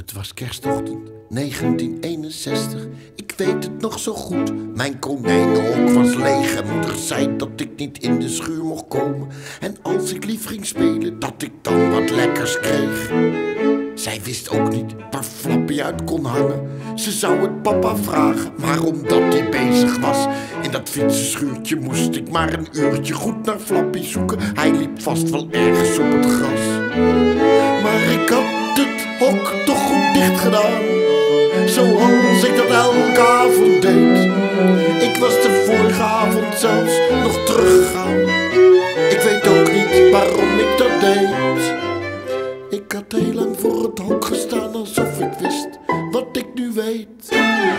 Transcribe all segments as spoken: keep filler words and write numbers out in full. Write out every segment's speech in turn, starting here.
Het was kerstochtend negentien eenenzestig. Ik weet het nog zo goed. Mijn konijnenhok was leeg en moeder zei dat ik niet in de schuur mocht komen. En als ik lief ging spelen, dat ik dan wat lekkers kreeg. Zij wist ook niet waar Flappy uit kon hangen. Ze zou het papa vragen, maar omdat hij bezig was in dat fietsenschuurtje, moest ik maar een uurtje goed naar Flappy zoeken. Hij liep vast wel ergens op het gras. Maar ik had het hok toch goed dicht gedaan, zoals ik dat elke avond deed. Ik was de vorige avond zelfs nog teruggegaan. Ik weet ook niet waarom ik dat deed. Ik had heel lang voor het hok gestaan, alsof ik wist wat ik nu weet.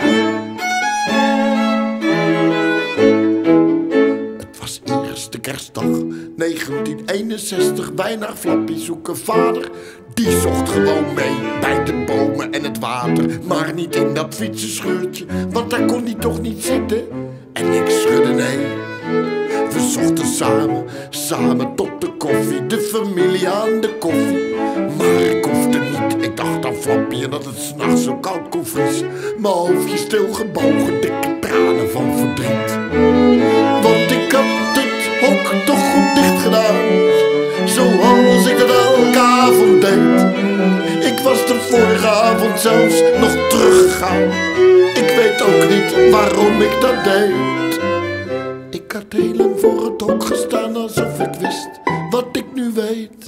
Het was eerste kerstdag negentien eenenzestig. Wij naar Flappy zoeken. Vader, die zocht gewoon mee bij de bomen en het water, maar niet in dat fietsenschuurtje, want daar kon hij toch niet zitten. En ik schudde nee. We zochten samen, samen tot de koffie, de familie aan de koffie. Maar ik hoefde niet, ik dacht aan Flappy en dat het s'nachts zo koud kon vriezen. Mijn hoofdje stilgebogen, dikke tranen van verdriet. Want ik had het hok toch goed dicht gedaan, zoals ik dat elke avond deed. Ik was de vorige avond zelfs nog teruggegaan. Ik weet ook niet waarom ik dat deed. Ik had heel lang voor het hok gestaan, alsof ik wist wat ik nu weet.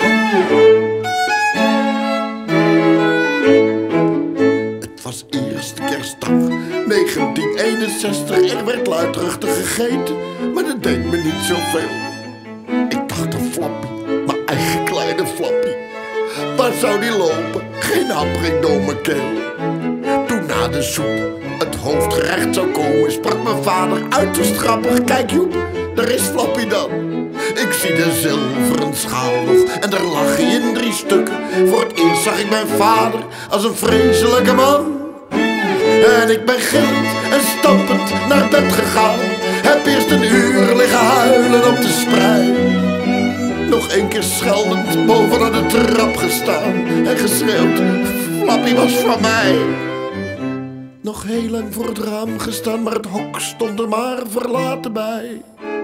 Het was eerste kerstdag negentien eenenzestig. Er werd luidruchtig gegeten, maar dat deed me niet zoveel. Ik dacht aan Flappy, mijn eigen kleine Flappy. Waar zou die lopen? Geen hap ging door mijn keel. Toen na de soep het hoofdgerecht zou komen, sprak mijn vader uiterst grappig: kijk Joep, daar is Flappy dan. Ik zie de zilveren schaal nog en daar lag hij in drie stukken. Voor het eerst zag ik mijn vader als een vreselijke man. En ik ben gillend en stampend naar bed gegaan. Heb eerst een uur liggen huilen op de sprei. Nog één keer scheldend bovenaan de trap gestaan en geschreeuwd: Flappy was van mij. Nog heel lang voor het raam gestaan, maar het hok stond er maar verlaten bij.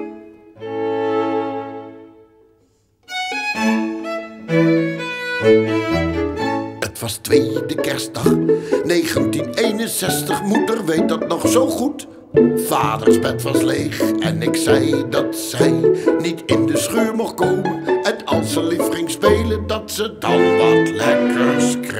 Het was tweede kerstdag negentien eenenzestig. Moeder weet dat nog zo goed. Vaders bed was leeg en ik zei dat zij niet in de schuur mocht komen. En als ze lief ging spelen, dat ze dan wat lekkers kreeg.